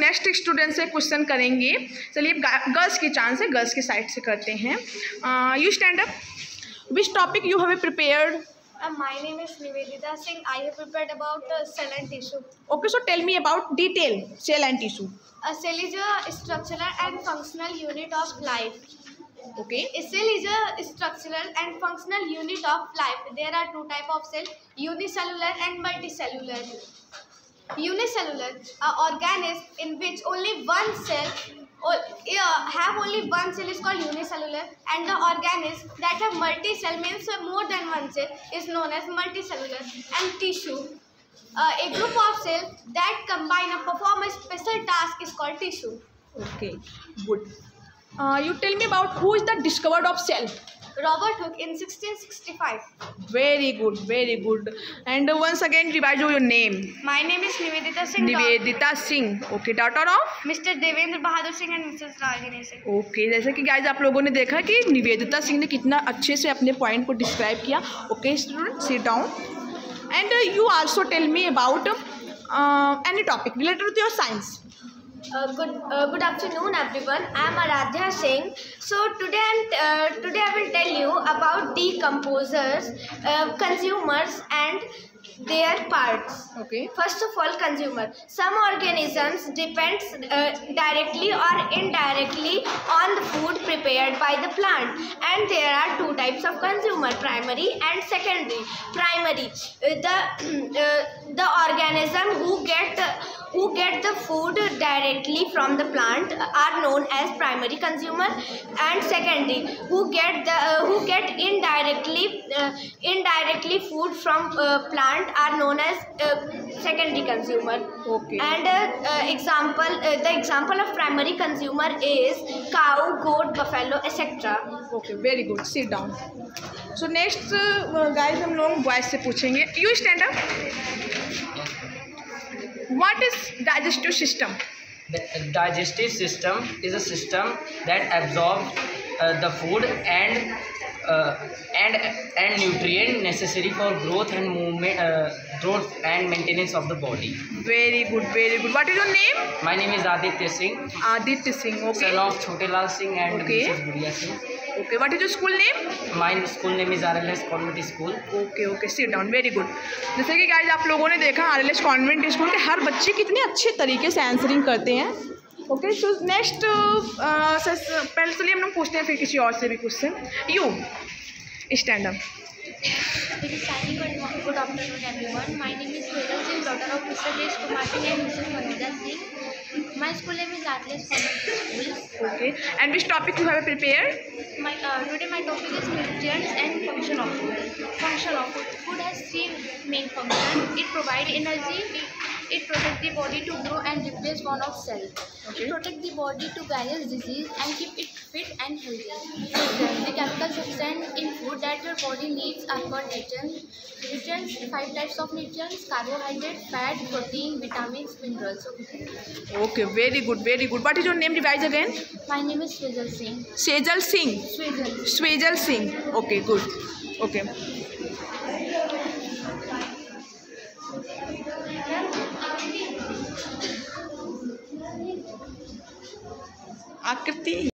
Next student से question करेंगे। चलिए गर्ल्स की चांस है, गर्ल्स की साइड से करते हैं। You stand up. Which topic you have prepared? My name is Nivedita Singh. I have prepared about cell and tissue. Okay, so tell me about detail cell and tissue. A cell is a structural and functional unit of life. Okay. A cell is a structural and functional unit of life. There are two types of cell: unicellular and multicellular. Unicellular, organism in which only one cell have only one cell is called unicellular, and the organism that have multi-cell means more than one cell is known as multicellular. And tissue, a group of cells that combine and perform a special task is called tissue. Okay, good. You tell me about who is the discoverer of cell? Robert Hooke in 1665. Very good, very good. And once again revise your name. My name is Nivedita Singh. Nivedita Singh. Okay, daughter of Mr. Devendra Bahadur Singh and Mrs. Rajini Singh. Okay, जैसे कि guys आप लोगों ने देखा कि निवेदिता सिंह ने कितना अच्छे से अपने पॉइंट को डिस्क्राइब किया। Okay student, sit down and you also tell me about any topic related to your science. Good afternoon, everyone. I am Aradhya Singh. So today I will tell you about decomposers, consumers, and their parts. Okay. First of all, consumer. Some organisms depends directly or indirectly on the food prepared by the plant, and there are two types of consumer: primary and secondary. Primary, the organism who get the food directly from the plant are known as primary consumer, and secondary who get indirectly food from plant are known as secondary consumer. Okay. And the example of primary consumer is cow, goat, buffalo, etc. Okay, very good. Sit down. So next guys हम लोग boys से पूछेंगे। You stand up. What is digestive system? The digestive system is a system that absorbs the food and nutrient necessary for growth and movement, growth and maintenance of the body. Very good, very good. What is your name? My name is Aditya Singh, Aditya Singh. Okay. son of Chote Lal Singh and Okay. Mrs. Gudiya Singh. Okay. What is your school name? My school name is RLS Convent School. Okay okay, sit down. Very good. जैसे कि guys आप लोगों ने देखा RLS convent school के हर बच्चे कितने अच्छे तरीके से आंसरिंग करते हैं। ओके, सो नेक्स्ट पहले चलिए हम लोग पूछते हैं फिर किसी और से भी question. You stand up. Good afternoon, everyone. My name is Sweta Singh, daughter of Mr. Desh Kumar Singh and Mrs. Manoj Singh. My school name is Atlas Convent School. Okay, and which topic you have prepared? Today my topic is nutrients and function of food. Function of food. Food has three main functions. It provides energy. It protects the body to grow and replace one of cells. Okay. It protects the body to various disease and keep it fit and healthy. The chemical substance in food that your body needs are called nutrients. Nutrients, 5 types of nutrients: carbohydrate, fat, protein, vitamins, minerals. Okay, very good, very good. What is your name? Revise again. My name is Swejal Singh. Sejal Singh. Swejal. Swejal Singh. Okay, good. Okay. आकृति